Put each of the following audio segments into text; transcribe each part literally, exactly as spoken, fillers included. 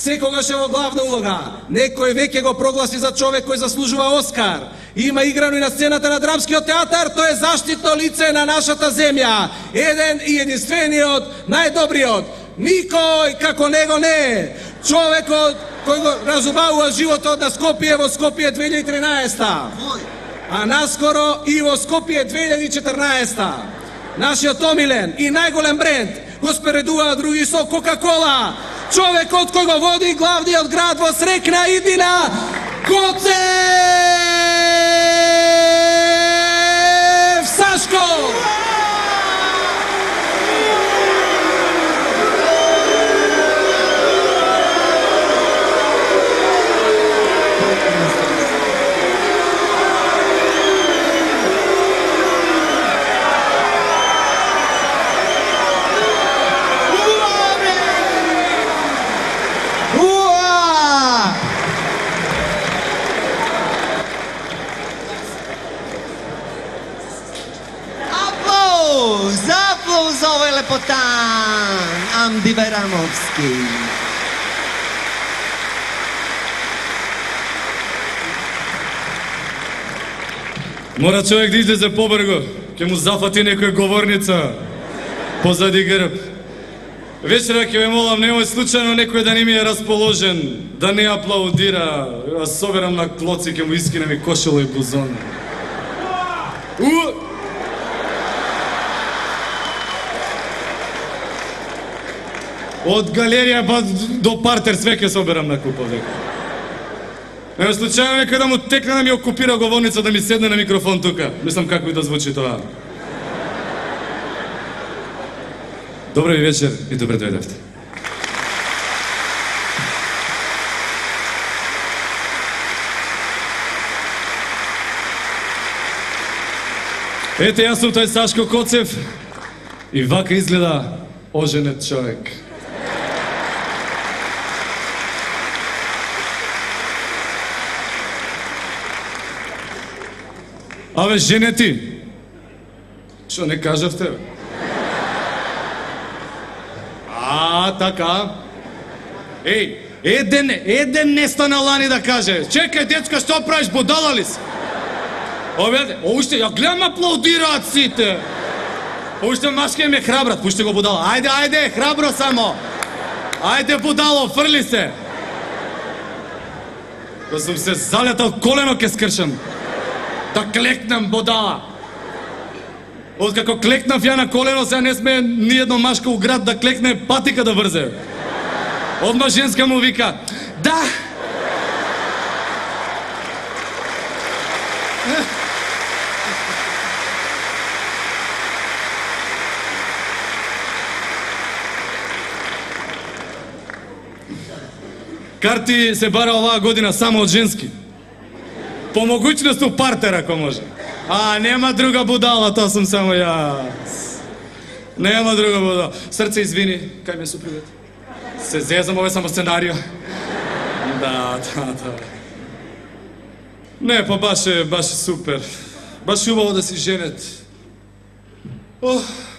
секогаш е во главна улога. Некој веќе го прогласи за човек кој заслужува Оскар. Има играно и на сцената на драмскиот театар, тој е заштитно лице на нашата земја. Еден и единствениот, најдобриот. Никој како него не е. Човекот кој го разубавува животот на Скопје во Скопје две илјади и тринаесетта. А наскоро и во Скопје две илјади и четрнаесетта. Нашиот омилен и најголем бренд го споредува други со Кока-кола. Човекот кој го води главниот град во срекна иднина, Коцев Сашко! За овој лепотан, Амди Байрамовски. Мора човек да излезе побрго, ќе му зафати некоја говорница позади грб. Вечера ќе ве молам, немој случајно некој да не ми е расположен, да не аплаудира. Аз соберам на клоци, ќе му искинем и кошело и блузон. У! Од галерија па до партер све ќе соберам на купа века. Не случајно некој да му текне да ми окупира говорница, да ми седне на микрофон тука. Мислам како и да звучи тоа. Добра ви вечер и добре дојдовте. Ете, јас сум тој Сашко Коцев и вака изгледа оженет човек. Абе, женети, што не кажавте, бе? А, така. Еј, еден, еден не стана лани да каже. Чекај, дечка, што правиш, будала ли си? Објаде, уште, ја гледам аплаудираат сите. Уште машке ме храбрат, пуште го будала. Ајде, ајде, храбро само. Ајде, будало, фрли се. Да сум се залетал, колено ке скршам. Да клекнам, будала. Откако клекнав ја на колено, сега не сме ни едно машка у град да клекне, патика да врзе. Одма женска му вика, да! Карти се бара оваа година само од женски. По могуćност у партер, ако може. А, нема друга будала, тоа сум само јас. Нема друга будала. Срце, извини, кај ме супругот? Се зезам, ова е само сценарио. Да, да, да. Не, па баш е, баш е супер. Баш е убаво да си женет. Ох.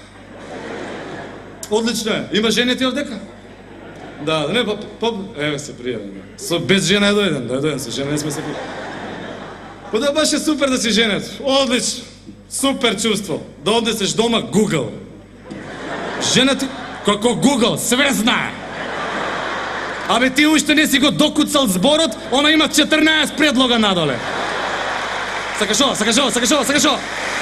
Одлично е. Има женети овдека? Да, не, па, па, еве се пријавам. Со без жена е дојден, да е дојден, со жена не сме се пријавам. Па да, баш е супер да си женет. Одлично. Супер чувство. Да однесеш дома Google. Жена ти, како Google, све знае. Абе ти уште не си го докуцал зборот, она има четрнаесет предлога надоле. Сакаш ова, сакаш ова, сакаш ова, сакаш ова.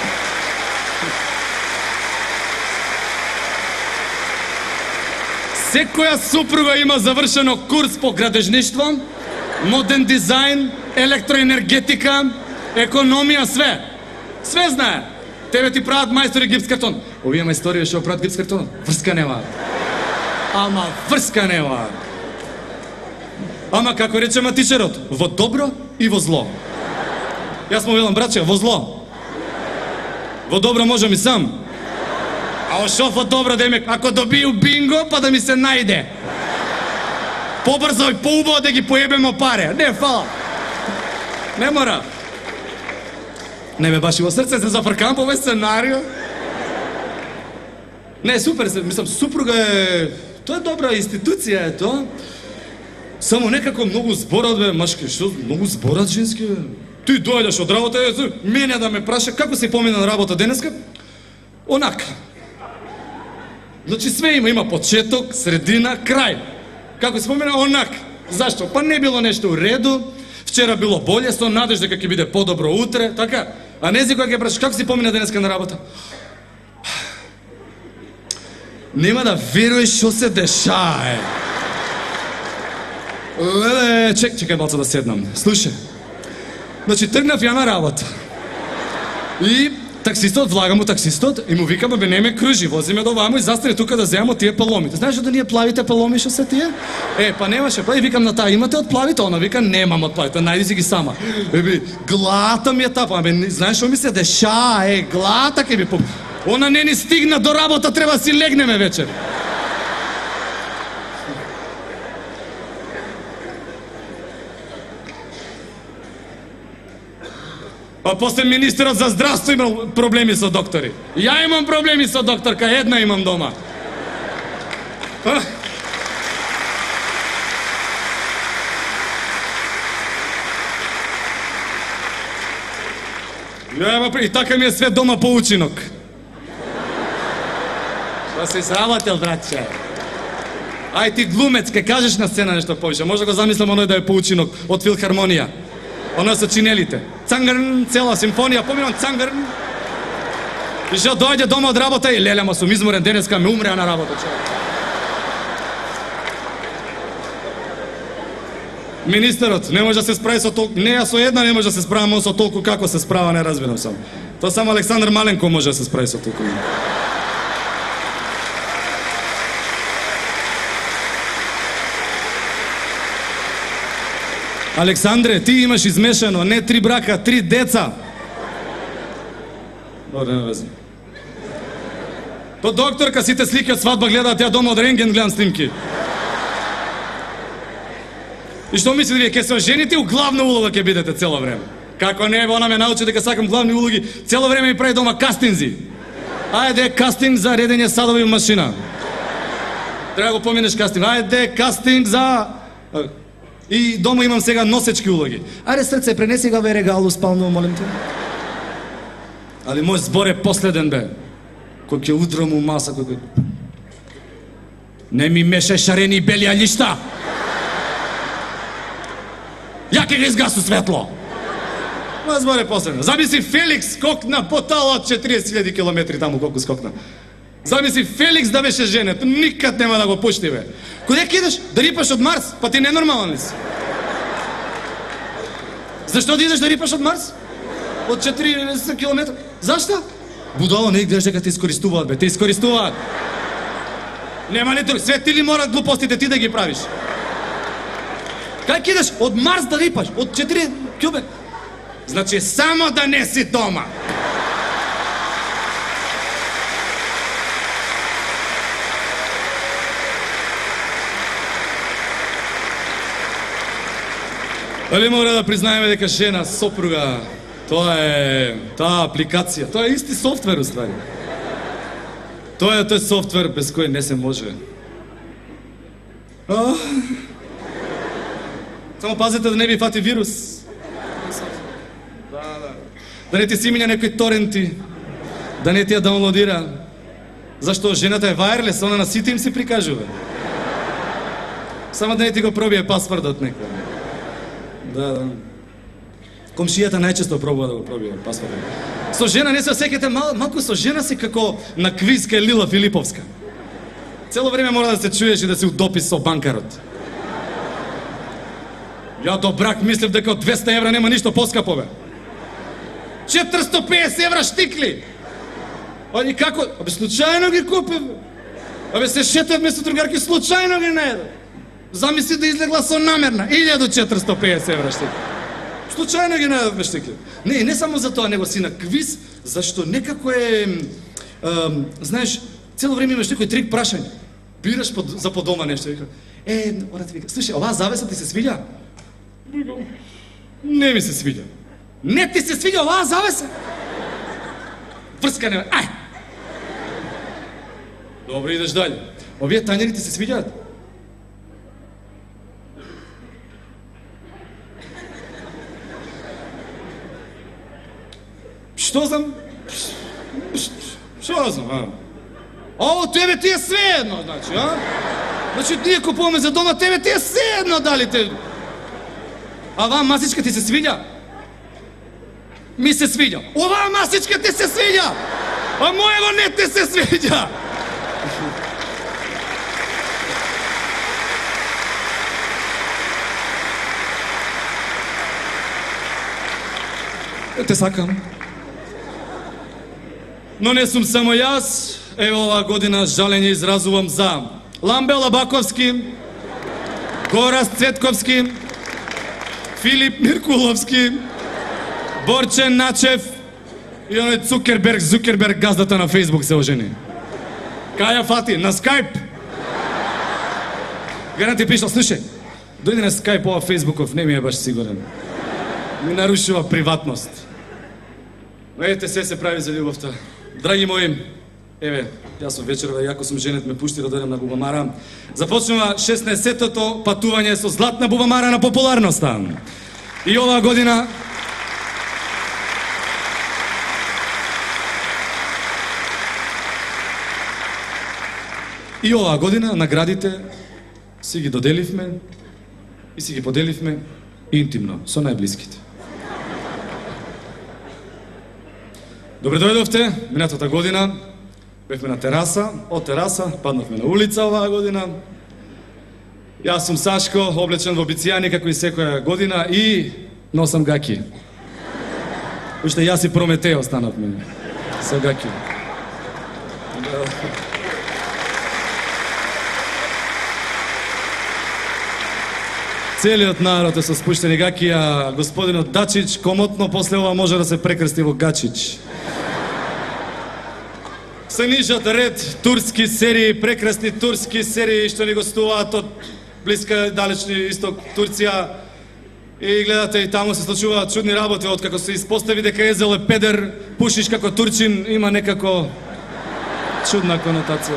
Секоја супруга има завршено курс по градежништво, моден дизајн, електроенергетика, економија, све. Све знае. Тебе ти прават мајстори гипс картон. Овие мајстори што прават гипс картон, врска нема. Ама врска нема. Ама како рече матичерот, во добро и во зло. Јас му велам, браќе, во зло. Во добро можам и сам. А шо во добро да име, ако добiju бинго, па да ми се најде. Побрзо и поубаво да ги поебемо паре. Не, фала. Не мора. Не ме баш и во срце се зафркам по овој сценарио. Не, супер, мислам, супруга е... Тоа е добра институција, е тоа. Само некако многу зборат, бе, машки, што, многу зборат женски, бе. Ти дојдеш од работа, е, мене да ме праша, како си помина на работа денеска? Онака. Значи све има, има почеток, средина, крај. Како си помина, онака. Зашто? Па не било нешто у реду, вчера било боле, со надеж дека ќе биде подобро утре, така? А нези која ќе прашаш, како си помина денеска на работа? Нема да веруеш што се дешава, е. Леле, чек, чекај малце да седнам. Слушај. Значи, тргнав ја на работа. И таксистот, влага му таксистот и му викам, бе, не ме кружи, вози ме до вамо и застани тука да земам од тие паломите. Знаеш да ние плавите паломи што се тие? Е, па немаше, па и викам на таа, имате од плавите? Она вика, немам од плавите, најди си ги сама. Е, би, глата ми е тапа, бе, знаеш што ми се деша, е, глата ке би по... Она не ни стигна до работа, треба си легнеме вечер. А после министерот за здравство имал проблеми со доктори. Ја имам проблеми со докторка, една имам дома. А? Ја, и така ми е све дома по учинок. Па си сработел, братче. Ај ти глумец, ке кажеш на сцена нешто повише. Може да го замислам оној да е по учинок од филхармонија. Оно со чинелите. Цангрн, цела симфонија, поминам цангрн. И што дојде дома од работа и леле, ма сум изморен денеска, ме умреа на работа, човек. Министерот не може да се справи со толку, не ја со една не може да се справам со толку како се справа, не разбирам сам. Тоа само Александар Маленко може да се справи со толку. Александре, ти имаш измешано не три брака, три деца. Добре, не вези. По докторка сите слики од свадба гледаат, ја дома од рентген гледам снимки. И што мислите вие, ке се ожените у главна улога ќе бидете цело време? Како не, она ме научи дека сакам главни улоги, цело време ми прави дома кастинзи. Ајде, кастинг за редење садови у машина. Треба го поминеш кастинг. Ајде, кастинг за... И дома имам сега носечки улоги. Ајде, срце, пренеси га ве регалу спално, молим те. Али мој збор е последен, бе. Кој ќе удрам у маса, кој... Не ми меше шарени и бели алишта. Ја ке ги изгасу светло. Мој збор е последен. Замисли Феликс скокна по тала од четириесет илјади километри таму колку скокна. Замисли Феликс да беше женет, никад нема да го пушти, бе. Куде ќе идеш? Да рипаш од Марс? Па ти ненормален ли си? Зашто да идеш да рипаш од Марс? Од четириесет километри? Зашто? Будало, не гледаш дека те искористуваат, бе. Те искористуваат. Нема ли друг. Све ти ли морат глупостите ти да ги правиш? Кај ќе идеш? Од Марс да рипаш? Од четири километри? Значи само да не си дома. Али мора да признаеме дека жена, сопруга, тоа е таа апликација, тоа е исти софтвер уствари. Тоа е тој софтвер без кој не се може. А? Само пазете да не ви фати вирус. Да, да. Да не ти си минја некои торенти, да не ти ја даунлодира. Зашто жената е вајрлес, она на сите им се прикажува. Само да не ти го пробие паспортот некој. Да, да. Комшијата најчесто пробува да го пробие паспортот. Со жена не се осеќате мал, малку со жена си како на квиз кај Лила Филиповска. Цело време мора да се чуеш и да си удопис со банкарот. Ја до брак мислев дека од двеста евра нема ништо поскапо, бе. четиристо песет евра штикли. Они како? Абе случајно ги купив. Абе се шетав место другарки, случајно ги најдов. Замисли да излегла со намерна, илјада четиристо песет евра штикли. Случајно ги најдов штикли. Не, не само за тоа, него си на квиз, зашто некако е, ем, знаеш, цело време имаш некој трик прашање. Бираш под, за по дома нешто, вика. Е, ора ти вика, слушај, оваа завеса ти се свиѓа? Не ми се свиѓа. Не ти се свиѓа оваа завеса? Врска не, ај! Добро, идеш далje. Овие тањери ти се свиѓаат? Што знам? Што знам, а? А ово тебе ти е све едно, значи, а? Значи, ние купуваме за дома, тебе ти е све едно дали те... А оваа масичка ти се свиѓа? Ми се свиѓа. Оваа масичка ти се свиѓа! А мојево не ти се свиѓа! Те сакам. Но не сум само јас. Ево оваа година жалење изразувам за Ламбе Лабаковски, Горас Цветковски, Филип Миркуловски, Борчен Начев и оној Цукерберг, Зукерберг, газдата на Фейсбук се ожени. Каја фати, на Скайп. Гаранти пишал, слушај, дојди на Скайп, ова Фейсбуков, не ми е баш сигурен. Ми нарушува приватност. Но ете, се се прави за љубовта. Драги мои, еве, јас сум вечерва, јако сум женет, ме пушти да дојдем на Бубамара. Започнува шеснаесеттото патување со Златна Бубамара на популарноста. И оваа година... И оваа година наградите си ги доделивме и си ги поделивме интимно, со најблиските. Добре дојдовте, минатата година бевме на тераса, од тераса паднавме на улица оваа година. Јас сум Сашко, облечен во бицијани како и секоја година и носам гаки. Уште јас и Прометео станавме со гаки. Целиот народ е со спуштени гаки, а господинот Дачич комотно после ова може да се прекрсти во Гачич. Се нижат ред турски серии, прекрасни турски серии што ни гостуваат од блиска далечни исток Турција. И гледате, и таму се случуваат чудни работи, откако се испостави дека Езел е педер, пушиш како турчин, има некако чудна конотација.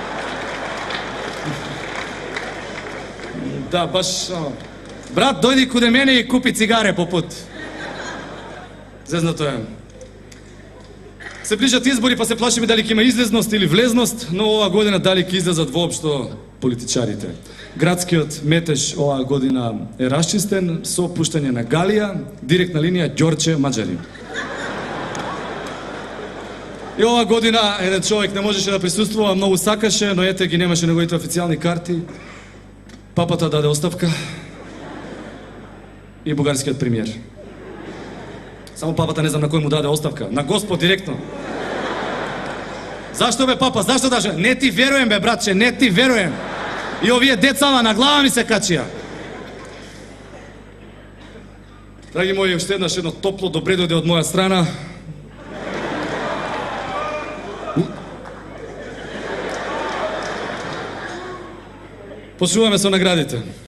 Да, баш... Брат, дојди куде мене и купи цигаре по пут. Зезнато е. Се ближат избори, па се плашиме дали ќе има излезност или влезност, но оваа година дали ќе излезат воопшто политичарите. Градскиот метеж оваа година е расчистен со пуштање на Галија, директна линија Ѓорче Маџари. И оваа година еден човек не можеше да присуствува, многу сакаше, но ете ги немаше неговите официјални карти. Папата даде оставка и бугарскиот премиер. Само папата не знам на кој му даде оставка. На Господ директно. Зашто бе папа? Зашто даже? Не ти веруем бе братче, не ти веруем. И овие децава на глава ми се качија. Драги мои, уште еднаш едно топло добре дојде од моја страна. Почнуваме со наградите.